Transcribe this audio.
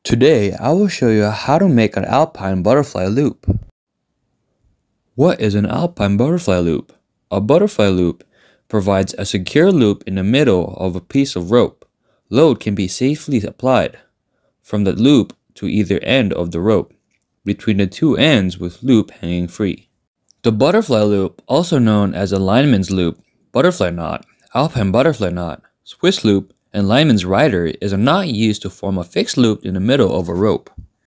Today, I will show you how to make an alpine butterfly loop. What is an alpine butterfly loop? A butterfly loop provides a secure loop in the middle of a piece of rope. Load can be safely applied from the loop to either end of the rope, between the two ends with loop hanging free. The butterfly loop, also known as a lineman's loop, butterfly knot, alpine butterfly knot, Swiss loop, and lineman's rider, is a knot used to form a fixed loop in the middle of a rope.